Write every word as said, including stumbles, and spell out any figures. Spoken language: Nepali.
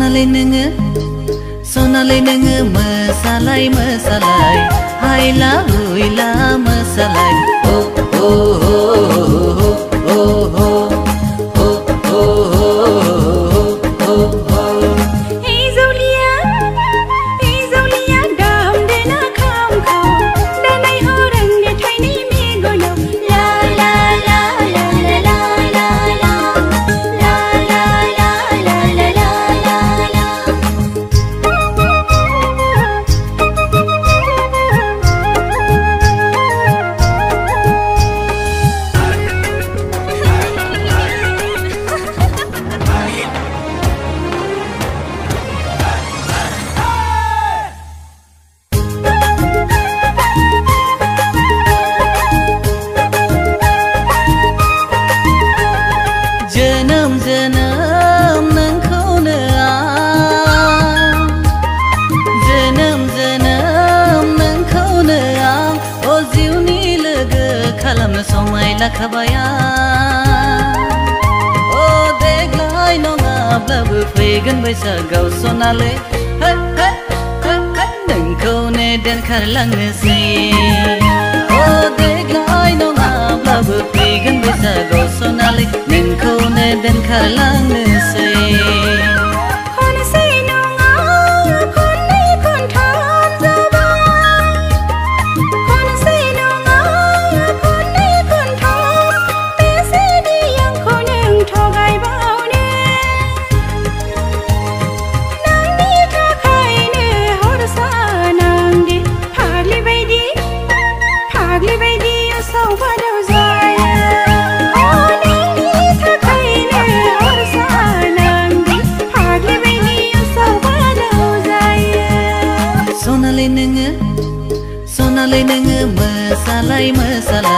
Sonale nenge, sonale nenge masalai masalai, haila huila masalai. Oh oh oh oh oh oh oh oh oh oh. Hey Zolia, hey Zolia, dam de na kham kham, da nai ho rang de thai ni me go lo. La la la la la la la la, la la la la la la la. Janam janam nangkauno ang, janam janam nangkauno ang, o jiwni logo खालामनो समाय लाखाबाया. O देग्लाय नङाब्लाबो फैगोन बैसागाव सनाले, हे हे हे हे नोंखौनो दोनखारलांनोसै. O देग्लाय नङाब्लाबो फैगोन बैसागाव सनाले, नोंखौनो दोनखारलांनोसै. खनसे नङा खननै खनथाम जाबाय, खनसे नङा खननै खनथाम, बेसेदि आंखौ नों थगायबावनो? नोंनि थाखायनो हरसा नांदि फाग्लि बायदि, फाग्लि बायदि उसाव बादाव जायो. अ नोंनि थाखायनो हरसा नांदि फाग्लि बायदि उसाव बादाव जायो. Sonale nenge, sonale nenge masalai masalai.